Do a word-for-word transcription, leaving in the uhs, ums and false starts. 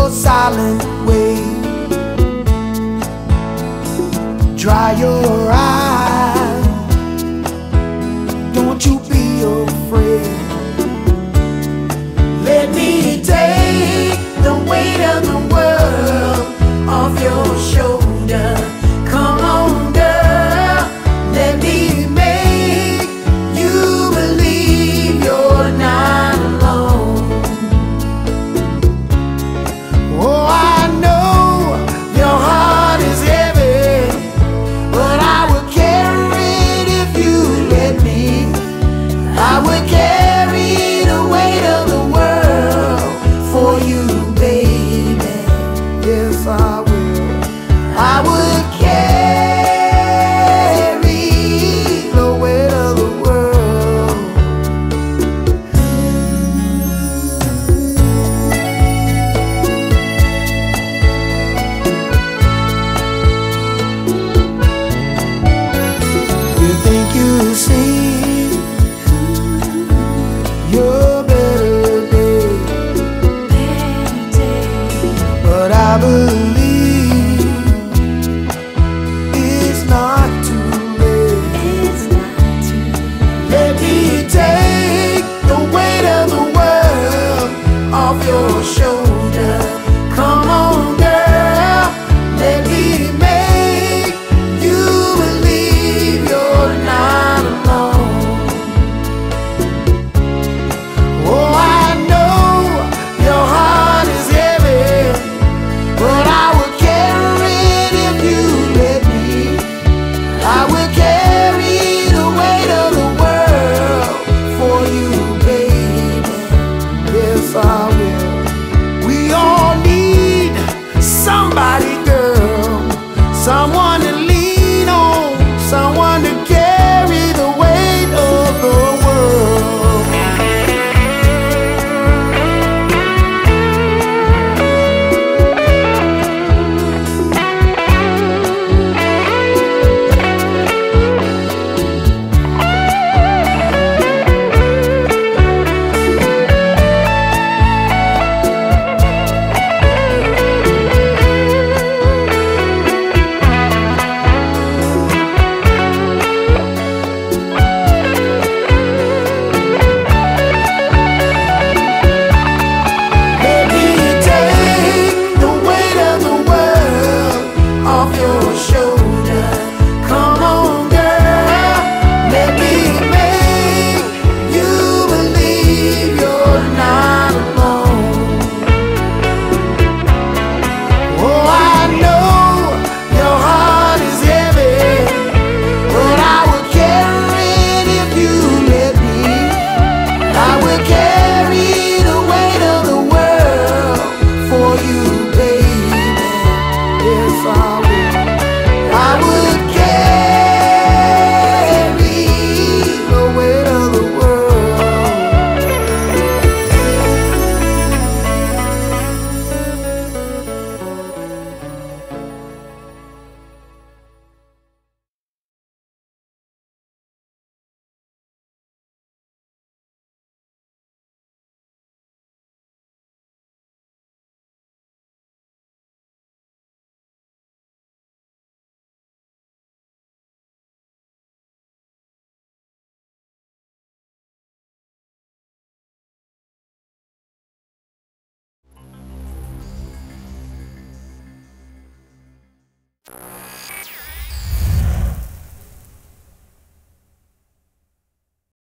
your silent way. Dry your eyes, don't you be afraid. Let me take the weight of the world off your shoulder. Come on, girl, let me make you believe you're not alone. Oh, I know your heart is heavy, but I would carry it if you let me. I would carry the weight of the world for you, baby. Yes, I will. I would carry the weight of the world. You think you see your better day, but I believe it's not too late. Let me take the weight of the world off your shoulders.